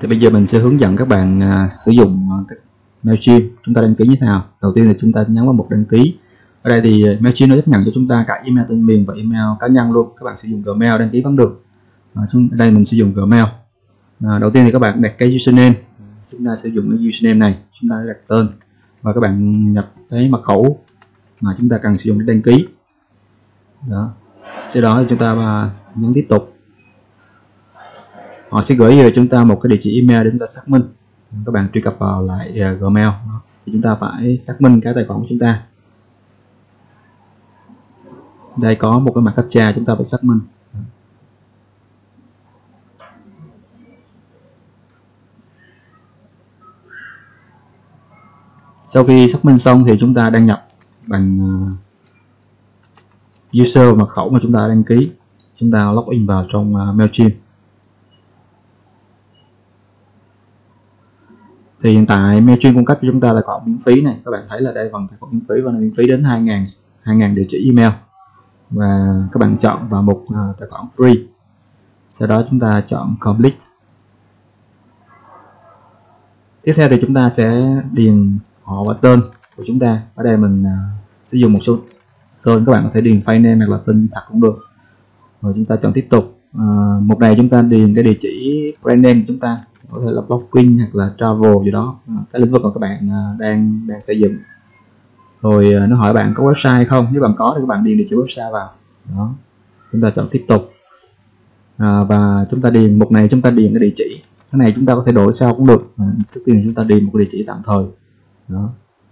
Thì bây giờ mình sẽ hướng dẫn các bạn sử dụng Mailchimp. Chúng ta đăng ký như thế nào? Đầu tiên là chúng ta nhấn vào mục đăng ký. Ở đây thì Mailchimp nó chấp nhận cho chúng ta cả email tên miền và email cá nhân luôn. Các bạn sử dụng Gmail đăng ký vẫn được. Ở đây mình sử dụng Gmail. Đầu tiên thì các bạn đặt cái username. Chúng ta sử dụng cái username này, chúng ta đặt tên và các bạn nhập cái mật khẩu mà chúng ta cần sử dụng để đăng ký. Đó. Sau đó thì chúng ta nhấn tiếp tục. Họ sẽ gửi về chúng ta một cái địa chỉ email để chúng ta xác minh. Các bạn truy cập vào lại Gmail thì chúng ta phải xác minh cái tài khoản của chúng ta. Đây có một cái mã captcha chúng ta phải xác minh. Sau khi xác minh xong thì chúng ta đăng nhập bằng user mật khẩu mà chúng ta đăng ký. Chúng ta login vào trong Mailchimp. Thì hiện tại Mailchimp cung cấp cho chúng ta tài khoản miễn phí này. Các bạn thấy là đây phần tài khoản miễn phí và miễn phí đến 2.000 địa chỉ email. Và các bạn chọn vào mục tài khoản free. Sau đó chúng ta chọn complete. Tiếp theo thì chúng ta sẽ điền họ và tên của chúng ta. Ở đây mình sử dụng một số tên, các bạn có thể điền file name hoặc là tên thật cũng được. Rồi chúng ta chọn tiếp tục. Mục này chúng ta điền cái địa chỉ brand name của chúng ta, có thể là blogging hoặc là travel gì đó, cái lĩnh vực mà các bạn đang xây dựng. Rồi nó hỏi bạn có website không, nếu bạn có thì các bạn điền địa chỉ website vào. Đó. Chúng ta chọn tiếp tục. Và chúng ta điền mục này, chúng ta điền cái địa chỉ. Cái này chúng ta có thể đổi sau cũng được. Trước tiên chúng ta điền một địa chỉ tạm thời. Đó.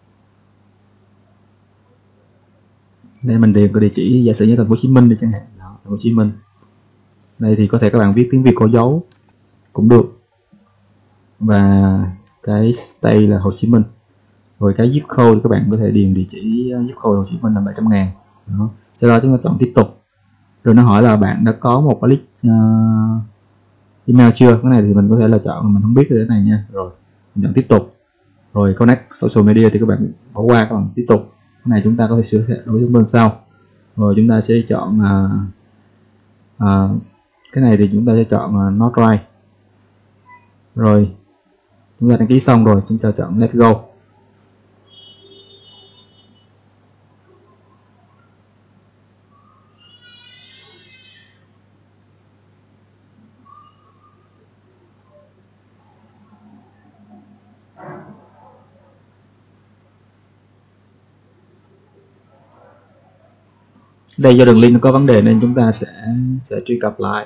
Đây mình điền cái địa chỉ giả sử như thành phố Hồ Chí Minh đi chẳng hạn. Đó, thành phố Hồ Chí Minh. Đây thì có thể các bạn viết tiếng Việt có dấu cũng được. Và cái state là Hồ Chí Minh. Rồi cái zip code thì các bạn có thể điền địa chỉ zip code Hồ Chí Minh là 700.000. Đó. Sau đó chúng ta chọn tiếp tục. Rồi nó hỏi là bạn đã có một cái list email chưa. Cái này thì mình có thể là chọn mình không biết cái này nha. Rồi mình chọn tiếp tục. Rồi connect social media thì các bạn bỏ qua, các bạn tiếp tục. Cái này chúng ta có thể sửa đổi bên sau. Rồi chúng ta sẽ chọn cái này thì chúng ta sẽ chọn not right. Rồi chúng ta đăng ký xong rồi chúng ta chọn let's go. Đây do đường link nó có vấn đề nên chúng ta sẽ truy cập lại.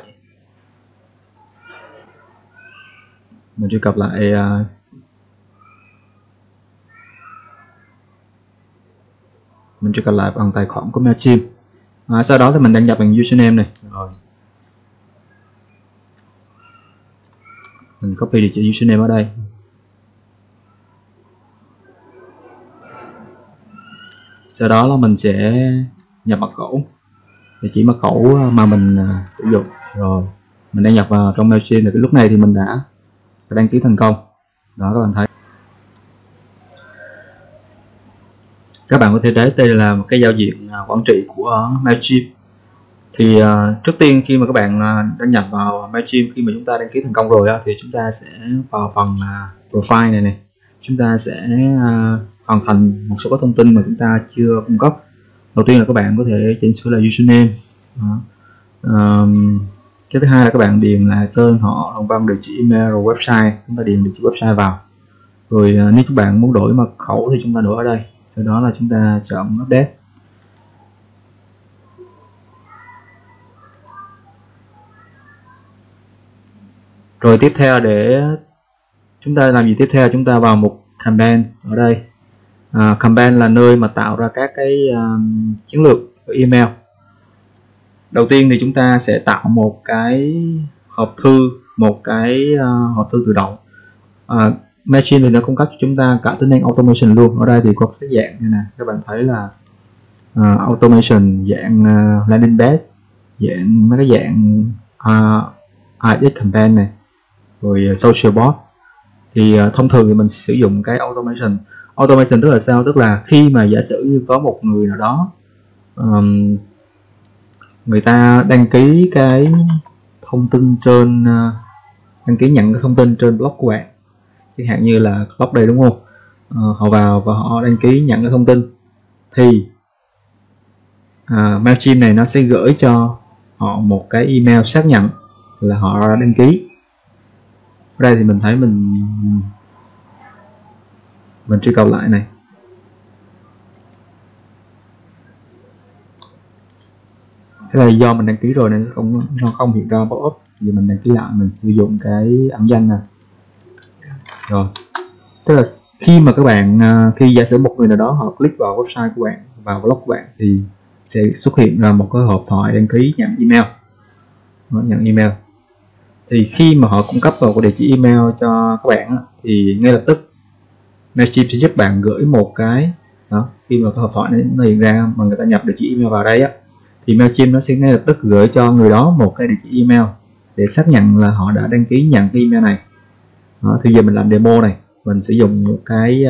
Mình truy cập lại bằng tài khoản của Mailchimp. Sau đó thì mình đăng nhập bằng username này. Rồi mình copy địa chỉ username ở đây. Sau đó là mình sẽ nhập mật khẩu, địa chỉ mật khẩu mà mình sử dụng. Rồi mình đăng nhập vào trong Mailchimp. Thì lúc này thì mình đã đăng ký thành công. Đó, các bạn thấy. Các bạn có thể thấy đây là một cái giao diện quản trị của Mailchimp. Thì trước tiên khi mà các bạn đăng nhập vào Mailchimp, khi mà chúng ta đăng ký thành công rồi thì chúng ta sẽ vào phần profile này. Chúng ta sẽ hoàn thành một số các thông tin mà chúng ta chưa cung cấp. Đầu tiên là các bạn có thể chỉnh sửa là username. Cái thứ hai là các bạn điền là tên họ, đồng văn, địa chỉ email, rồi website. Chúng ta điền địa chỉ website vào. Rồi nếu các bạn muốn đổi mật khẩu thì chúng ta đổi ở đây. Sau đó là chúng ta chọn update. Rồi tiếp theo để chúng ta làm gì tiếp theo, chúng ta vào mục campaign ở đây. Campaign là nơi mà tạo ra các cái chiến lược của email. Đầu tiên thì chúng ta sẽ tạo một cái hộp thư, hộp thư tự động. Mailchimp thì nó cung cấp cho chúng ta cả tính năng automation luôn. Ở đây thì có cái dạng như này, các bạn thấy là automation dạng landing page, dạng mấy cái dạng IX campaign này, rồi social bot. Thì thông thường thì mình sử dụng cái automation. Automation tức là sao? Tức là khi mà giả sử như có một người nào đó người ta đăng ký cái thông tin trên đăng ký nhận cái thông tin trên blog của bạn, chẳng hạn như là blog đây đúng không, họ vào và họ đăng ký nhận cái thông tin thì Mailchimp này nó sẽ gửi cho họ một cái email xác nhận là họ đã đăng ký. Ở đây thì mình thấy mình truy cập lại này, cái này do mình đăng ký rồi nên nó không hiện ra pop-up. Vì mình đăng ký lại, mình sử dụng cái ẩn danh này rồi. Tức là khi mà các bạn khi giả sử một người nào đó họ click vào website của bạn, vào blog của bạn, thì sẽ xuất hiện ra một cái hộp thoại đăng ký nhận email. Nhận email thì khi mà họ cung cấp vào cái địa chỉ email cho các bạn thì ngay lập tức Mailchimp sẽ giúp bạn gửi một cái đó. Khi mà cái hộp thoại nó hiện ra mà người ta nhập địa chỉ email vào đây thì Mailchimp nó sẽ ngay lập tức gửi cho người đó một cái địa chỉ email để xác nhận là họ đã đăng ký nhận cái email này đó. Thì giờ mình làm demo này, mình sử dụng một cái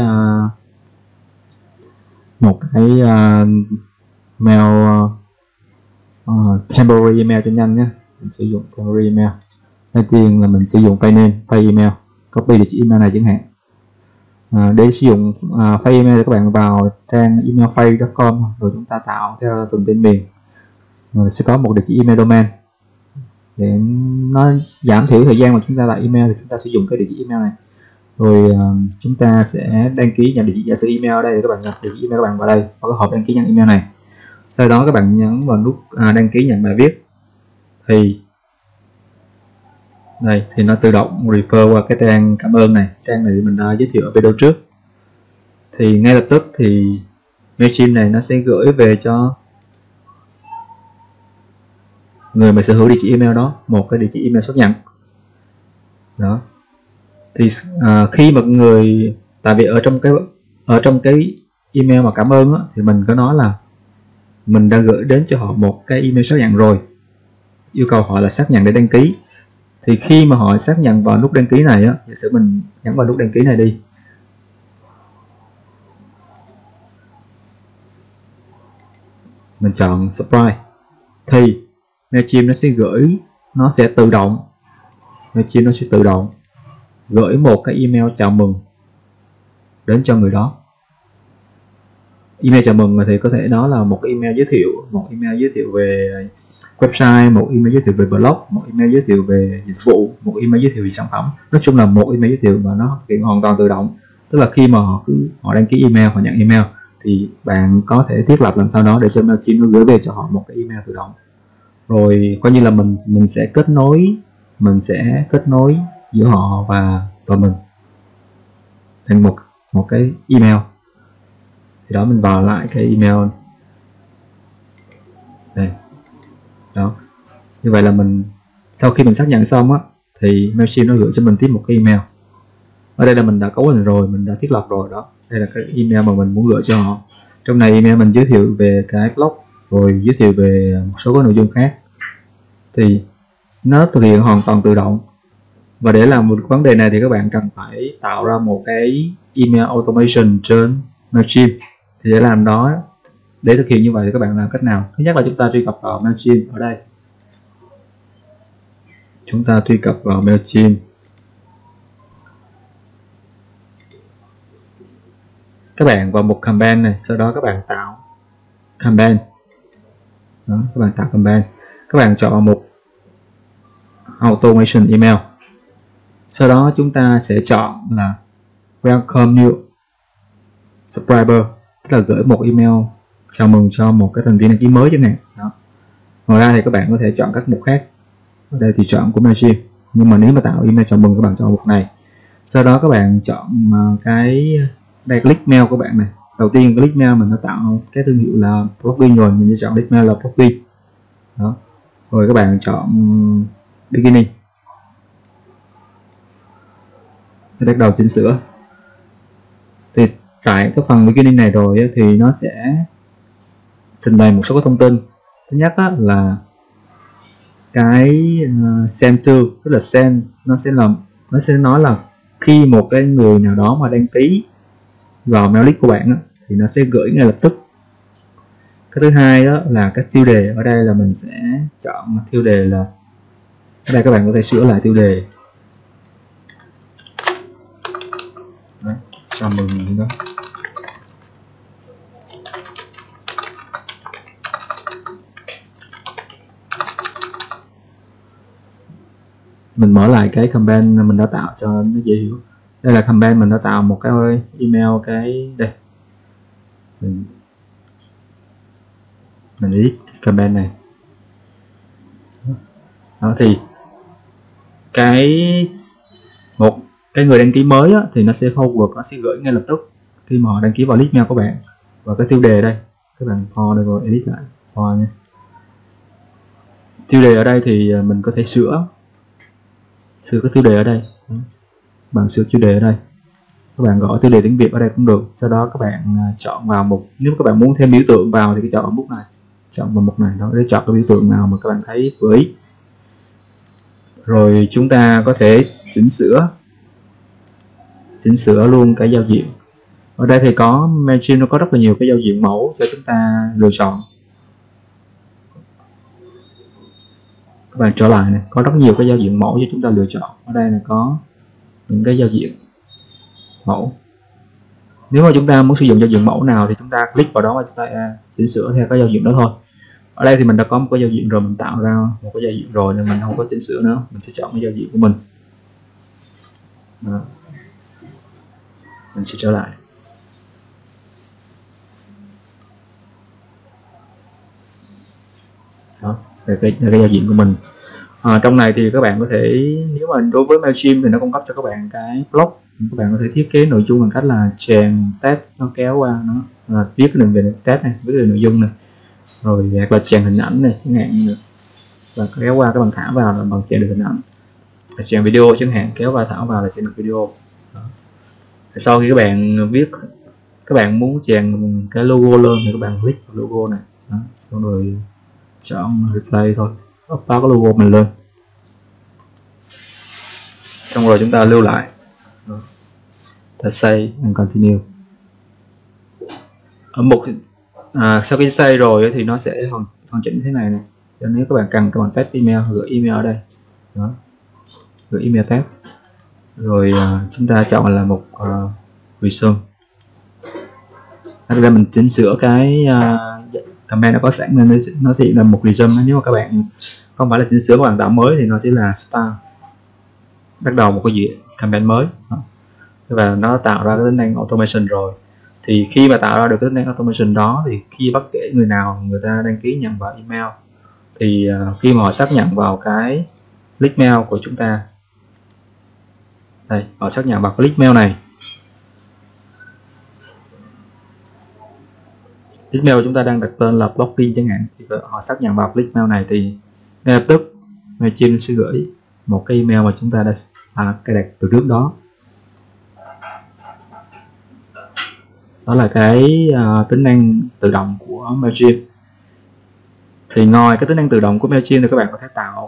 mail temporary email cho nhanh nhé. Mình sử dụng temporary email. Đầu tiên là mình sử dụng file name, file email, copy địa chỉ email này chẳng hạn. Để sử dụng file email thì các bạn vào trang emailfile.com rồi chúng ta tạo theo từng tên miền. Mình sẽ có một địa chỉ email domain để nó giảm thiểu thời gian mà chúng ta tạo email, thì chúng ta sử dụng cái địa chỉ email này. Rồi chúng ta sẽ đăng ký nhận địa chỉ. Giả sử email ở đây thì các bạn nhập địa chỉ email các bạn vào đây, vào cái hộp đăng ký nhận email này. Sau đó các bạn nhấn vào nút đăng ký nhận bài viết thì đây thì nó tự động refer qua cái trang cảm ơn này. Trang này mình đã giới thiệu ở video trước. Thì ngay lập tức thì Mailchimp này nó sẽ gửi về cho người mà sở hữu địa chỉ email đó một cái địa chỉ email xác nhận đó. Thì khi mà người, tại vì ở trong cái email mà cảm ơn thì mình có nói là mình đã gửi đến cho họ một cái email xác nhận rồi, yêu cầu họ là xác nhận để đăng ký. Thì khi mà họ xác nhận vào nút đăng ký này giả sử mình nhấn vào nút đăng ký này đi, mình chọn subscribe thì Mailchimp nó sẽ tự động gửi một cái email chào mừng đến cho người đó. Email chào mừng thì có thể đó là một cái email giới thiệu, một email giới thiệu về website, một email giới thiệu về blog, một email giới thiệu về dịch vụ, một email giới thiệu về sản phẩm. Nói chung là một email giới thiệu mà nó thực hiện hoàn toàn tự động. Tức là khi mà họ đăng ký email, họ nhận email thì bạn có thể thiết lập làm sao đó để cho Mailchimp nó gửi về cho họ một cái email tự động. Rồi coi như là mình sẽ kết nối giữa họ và mình thành một cái email. Thì đó, mình vào lại cái email đây đó. Như vậy là sau khi mình xác nhận xong thì Mailchimp nó gửi cho mình tiếp một cái email. Ở đây là mình đã cấu hình rồi, mình đã thiết lập rồi đó. Đây là cái email mà mình muốn gửi cho họ. Trong này email mình giới thiệu về cái blog, rồi giới thiệu về một số cái nội dung khác. Thì nó thực hiện hoàn toàn tự động. Và để làm một vấn đề này thì các bạn cần phải tạo ra một cái email automation trên Mailchimp. Thì để làm đó, để thực hiện như vậy thì các bạn làm cách nào? Thứ nhất là chúng ta truy cập vào Mailchimp ở đây. Chúng ta truy cập vào Mailchimp. Các bạn vào một campaign này, sau đó các bạn tạo campaign. Đó, các bạn tạo campaign. Các bạn chọn một automation email. Sau đó chúng ta sẽ chọn là welcome new subscriber, tức là gửi một email chào mừng cho một cái thành viên đăng ký mới chẳng hạn. Đó. Ngoài ra thì các bạn có thể chọn các mục khác. Ở đây thì chọn của Mailchimp, nhưng mà nếu mà tạo email chào mừng các bạn chọn mục này. Sau đó các bạn chọn đây click mail của bạn này. Đầu tiên click mail mình đã tạo cái thương hiệu là blogging rồi, mình sẽ chọn click mail là blogging. Đó. Rồi các bạn chọn beginning. Tôi bắt đầu chỉnh sửa. Thì tại cái phần beginning này rồi thì nó sẽ trình bày một số cái thông tin. Thứ nhất là cái send to, tức là send nó sẽ nói là khi một cái người nào đó mà đăng ký vào mail list của bạn thì nó sẽ gửi ngay lập tức. Cái thứ hai đó là cái tiêu đề. Ở đây là mình sẽ chọn tiêu đề là, ở đây các bạn có thể sửa lại tiêu đề chào mừng đó. Mình mở lại cái campaign mình đã tạo cho nó dễ hiểu. Đây là campaign mình đã tạo một cái email, cái đây mình edit campaign này đó. Thì một cái người đăng ký mới á, thì nó sẽ forward, nó sẽ gửi ngay lập tức khi mà họ đăng ký vào list mail của bạn. Và cái tiêu đề đây các bạn for đây rồi edit lại for nha. Tiêu đề ở đây thì mình có thể sửa cái tiêu đề ở đây. Bạn sửa tiêu đề ở đây, các bạn gõ tiêu đề tiếng Việt ở đây cũng được. Sau đó các bạn chọn vào mục, nếu các bạn muốn thêm biểu tượng vào thì cái chọn mục này, chọn vào mục này đó để chọn cái biểu tượng nào mà các bạn thấy vừa ý. Rồi chúng ta có thể chỉnh sửa luôn cái giao diện. Ở đây thì có Mailchimp, nó có rất là nhiều cái giao diện mẫu cho chúng ta lựa chọn. Các bạn trở lại này, có rất nhiều cái giao diện mẫu cho chúng ta lựa chọn. Ở đây là có những cái giao diện mẫu. Nếu mà chúng ta muốn sử dụng giao diện mẫu nào thì chúng ta click vào đó và chúng ta chỉnh sửa theo cái giao diện đó thôi. Ở đây thì mình đã có một cái giao diện rồi, mình tạo ra một cái giao diện rồi nên mình không có chỉnh sửa nữa, mình sẽ chọn cái giao diện của mình đó. Mình sẽ trở lại đó, đây là cái giao diện của mình. Trong này thì các bạn có thể, nếu mà đối với Mailchimp thì nó cung cấp cho các bạn cái blog, các bạn có thể thiết kế nội dung bằng cách là chèn tag nó kéo qua, nó viết cái đường về tag này, viết về nội dung này, rồi hoặc là chèn hình ảnh này chẳng hạn, và kéo qua các bạn thả vào là bằng chèn được hình ảnh, chèn video chẳng hạn, kéo qua thả vào là chèn được video đó. Sau khi các bạn viết, các bạn muốn chèn cái logo lên thì các bạn click vào logo này đó. Xong rồi chọn replay thôi, up cái logo mình lên, xong rồi chúng ta lưu lại, ta save and continue. Ở sau khi save rồi thì nó sẽ hoàn chỉnh thế này. Cho nếu các bạn cần, các bạn test email, gửi email ở đây đó, gửi email test rồi chúng ta chọn là một resume. Ở đây mình chỉnh sửa cái campaign nó có sẵn nên nó sẽ là một resume. Nếu mà các bạn không phải là chỉnh sửa, các bạn tạo mới thì nó sẽ là start, bắt đầu một cái gì campaign mới đó. Và nó tạo ra cái tính năng automation rồi, thì khi mà tạo ra được cái tính năng automation đó thì khi bất kể người nào người ta đăng ký nhận vào email thì khi mà họ xác nhận vào cái list mail của chúng ta đây, họ xác nhận vào cái list mail này, list mail chúng ta đang đặt tên là blogging chẳng hạn, thì họ xác nhận vào list mail này thì ngay lập tức Mailchimp sẽ gửi một cái email mà chúng ta đã cài đặt từ trước đó. Đó là cái tính năng tự động của Mailchimp. Thì ngoài cái tính năng tự động của Mailchimp thì các bạn có thể tạo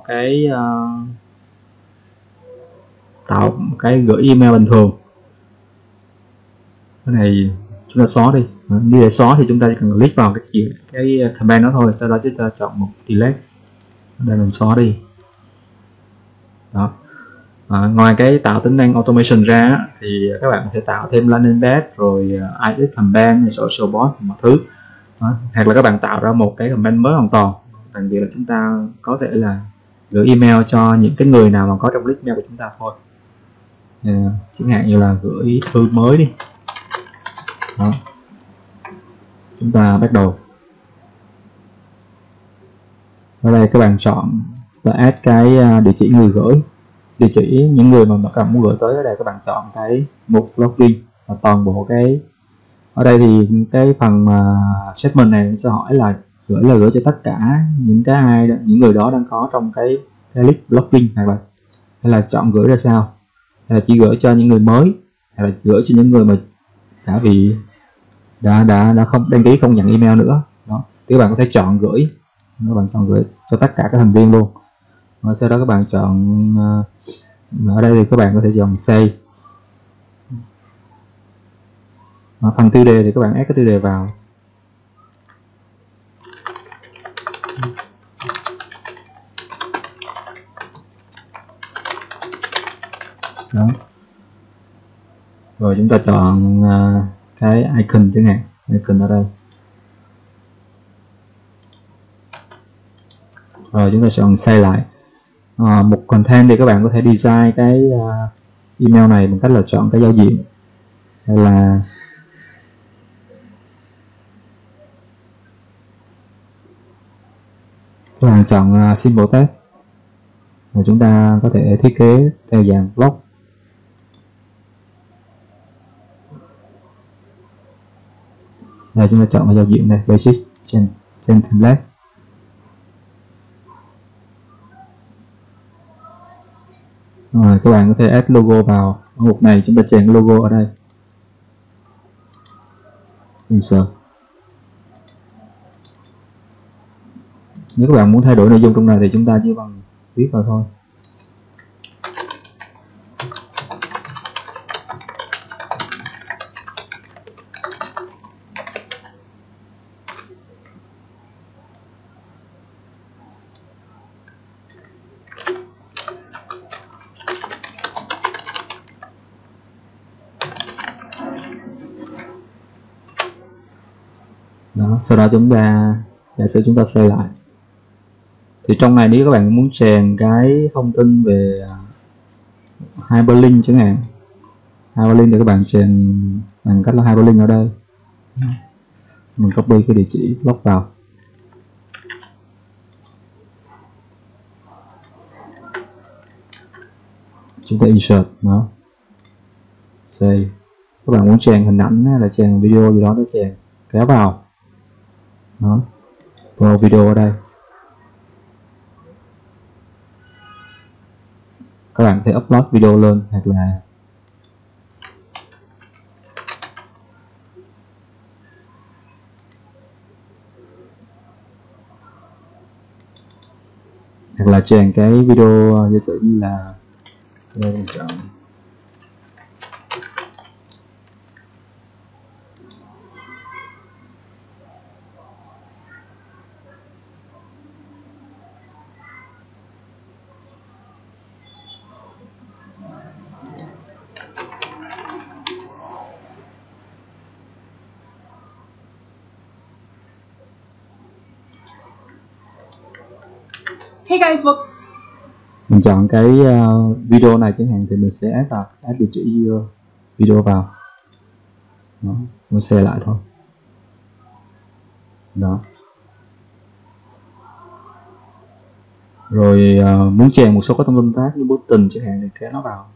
cái gửi email bình thường. Cái này chúng ta xóa đi. Như để xóa thì chúng ta chỉ cần click vào cái campaign đó thôi, sau đó chúng ta chọn một delete. Đây mình xóa đi. Đó. Ngoài cái tạo tính năng automation ra thì các bạn có thể tạo thêm landing page, rồi IX campaign, social bot, mọi thứ. Đó. Hoặc là các bạn tạo ra một cái campaign mới hoàn toàn, bằng việc là chúng ta có thể là gửi email cho những cái người nào mà có trong list mail của chúng ta thôi. Chẳng hạn như là gửi thư mới đi. Đó. Chúng ta bắt đầu. Ở đây các bạn chọn là add cái địa chỉ người gửi, địa chỉ những người mà các bạn muốn gửi tới. Ở đây các bạn chọn cái mục login và toàn bộ cái, ở đây thì cái phần mà segment này sẽ hỏi là gửi cho tất cả những người đó đang có trong cái list blogging, hay là chọn gửi ra sao, hay là chỉ gửi cho những người mới, hay là gửi cho những người mà đã không đăng ký, không nhận email nữa đó. Thì các bạn có thể chọn gửi, các bạn chọn gửi cho tất cả các thành viên luôn. Và sau đó các bạn chọn ở đây thì các bạn có thể chọn save. Phần tiêu đề thì các bạn ép cái tiêu đề vào đó. Rồi chúng ta chọn cái icon chẳng hạn, icon ở đây. Rồi chúng ta chọn save lại. Một content thì các bạn có thể design cái email này bằng cách là chọn cái giao diện, hay là các bạn chọn symbol text. Rồi chúng ta có thể thiết kế theo dạng block. Đây chúng ta chọn cái giao diện này, basic trên template. Rồi các bạn có thể add logo vào mục này, chúng ta chèn logo ở đây, insert. Nếu các bạn muốn thay đổi nội dung trong này thì chúng ta chỉ bằng viết vào thôi. Đó, sau đó chúng ta giả sử chúng ta save lại. Thì trong này nếu các bạn muốn chèn cái thông tin về hyperlink chẳng hạn, hyperlink thì các bạn chèn bằng cách là hyperlink ở đây. Mình copy cái địa chỉ blog vào, chúng ta insert nó, save. Các bạn muốn chèn hình ảnh hay là chèn video gì đó, tôi chèn kéo vào đó, pro video ở đây. Các bạn có thể upload video lên, hoặc là chèn cái video giả sử như là đây mình chọn Hey guys, mình chọn cái video này chẳng hạn, thì mình sẽ add địa chỉ video vào đó, mình share lại thôi đó. Rồi muốn chèn một số các thông tin tác như button chẳng hạn thì kéo nó vào,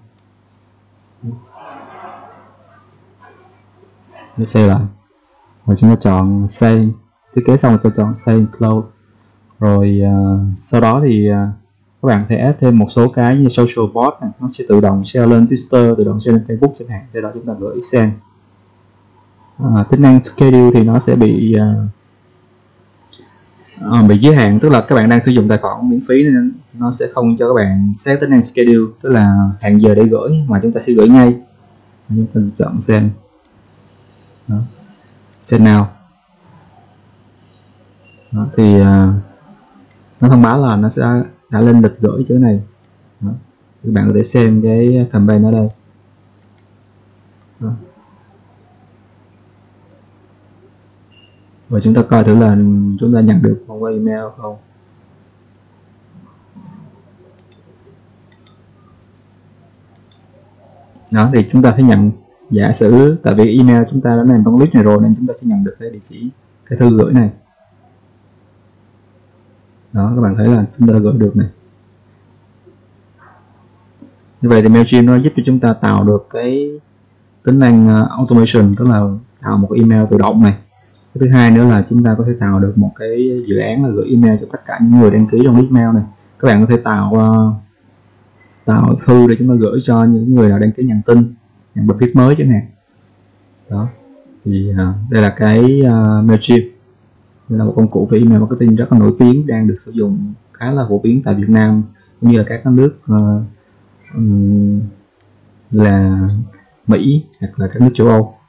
nó share lại. Rồi chúng ta chọn save, thiết kế xong rồi tôi chọn save close. Rồi sau đó thì các bạn có thể add thêm một số cái như social bot này, nó sẽ tự động share lên Twitter, tự động share lên Facebook chẳng hạn, sau đó chúng ta gửi send. Tính năng schedule thì nó sẽ bị giới hạn, tức là các bạn đang sử dụng tài khoản miễn phí nên nó sẽ không cho các bạn set tính năng schedule, tức là hẹn giờ để gửi, mà chúng ta sẽ gửi ngay. Chúng ta chọn send đó. Send now đó, thì nó thông báo là nó sẽ đã lên lịch gửi chỗ này đó. Các bạn có thể xem cái campaign ở đây đó. Và chúng ta coi thử là chúng ta nhận được qua email không. Đó, thì chúng ta thấy nhận, giả sử tại vì email chúng ta đã nằm trong list này rồi nên chúng ta sẽ nhận được cái địa chỉ, cái thư gửi này. Đó, các bạn thấy là chúng ta gửi được này. Như vậy thì Mailchimp nó giúp cho chúng ta tạo được cái tính năng automation, tức là tạo một cái email tự động này. Cái thứ hai nữa là chúng ta có thể tạo được một cái dự án là gửi email cho tất cả những người đăng ký trong list mail này. Các bạn có thể tạo thư để chúng ta gửi cho những người nào đăng ký nhận tin, nhận bài viết mới chẳng hạn. Đó, thì đây là cái Mailchimp. Đây là một công cụ về email marketing rất là nổi tiếng, đang được sử dụng khá là phổ biến tại Việt Nam cũng như là các nước là Mỹ hoặc là các nước châu Âu.